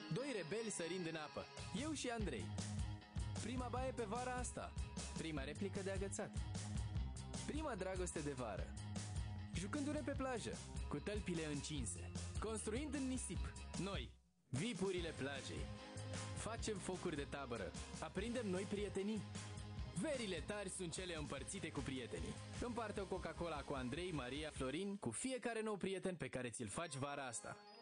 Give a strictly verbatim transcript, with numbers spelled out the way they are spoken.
Doi rebeli sărind în apă, eu și Andrei. Prima baie pe vara asta. Prima replică de agățat. Prima dragoste de vară. Jucându-ne pe plajă, cu tălpile încinse, construind în nisip, noi, vipurile plajei. Facem focuri de tabără, aprindem noi prietenii. Verile tari sunt cele împărțite cu prietenii. Împarte o Coca-Cola cu Andrei, Maria, Florin, cu fiecare nou prieten pe care ți-l faci vara asta.